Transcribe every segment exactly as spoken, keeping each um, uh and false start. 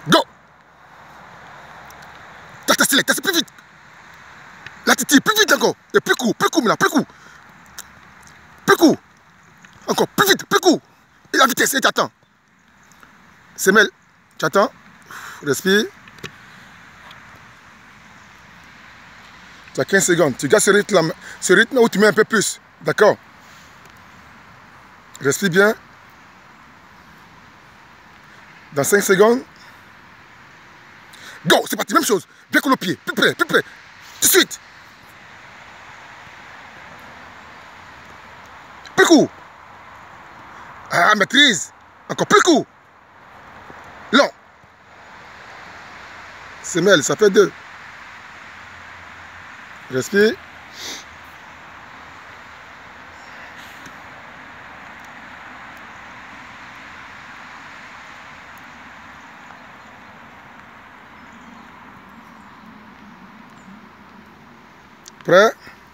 Go. T'as stylé, t'as plus vite. La titi, plus vite encore. Et plus court, plus court, là, plus court. Plus court. Encore, plus vite, plus court. Et la vitesse, et t'attends. Semelle, tu attends. Respire. Tu as quinze secondes. Tu gardes ce rythme, là, ce rythme où tu mets un peu plus. D'accord? Respire bien. Dans cinq secondes. Go, c'est parti, même chose. Bien que le pied, plus près, plus près. Tout de suite. Plus court. Ah, maîtrise. Encore plus court. Long. Semelle, ça fait deux. Respire. Prêt?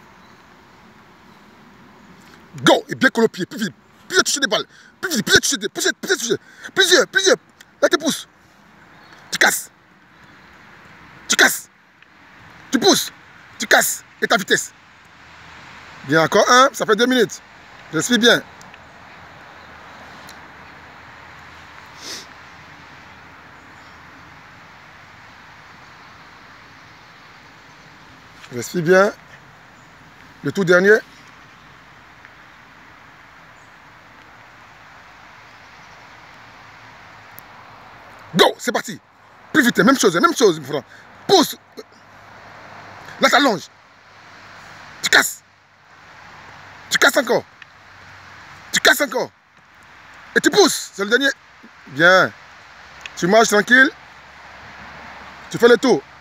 Go! Et bien que le pied, plus vite, plusieurs toucher des balles, plus vite, plusieurs toucher des, plusieurs, plusieurs toucher, plusieurs, plusieurs. Là, tu pousses. Tu casses. Tu casses. Tu pousses. Tu casses. Et ta vitesse. Bien, encore un, ça fait deux minutes. Respire bien. Respire bien. Le tout dernier. Go, c'est parti. Plus vite, même chose, même chose. Pousse. Là, ça allonge. Tu casses. Tu casses encore. Tu casses encore. Et tu pousses. C'est le dernier. Bien. Tu marches tranquille. Tu fais le tour.